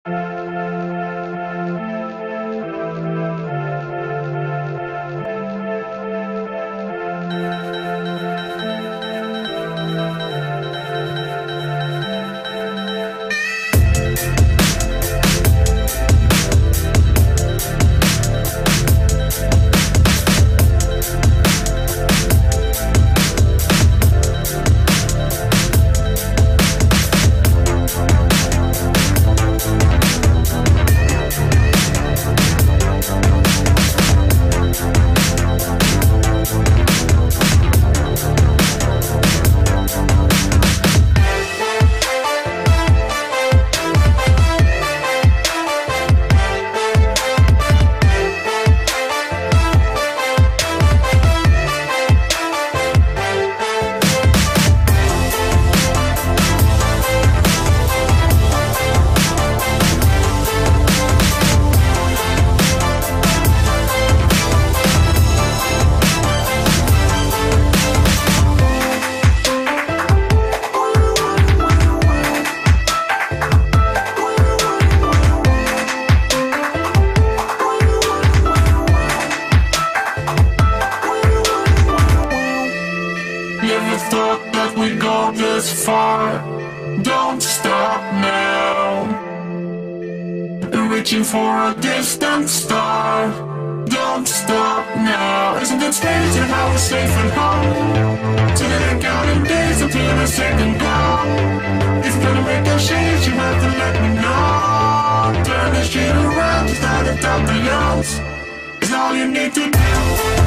Never thought that we'd go this far. Don't stop now. Reaching for a distant star. Don't stop now. Isn't it strange how we're safe and home? So that I'm counting days until the second call. If you're gonna make a change, you have to let me know. Turn this shit around, just start to top the youngs. It's all you need to do.